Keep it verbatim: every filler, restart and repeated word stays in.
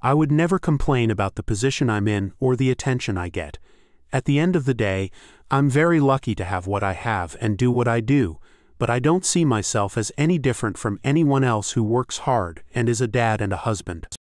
I would never complain about the position I'm in or the attention I get. At the end of the day, I'm very lucky to have what I have and do what I do, but I don't see myself as any different from anyone else who works hard and is a dad and a husband.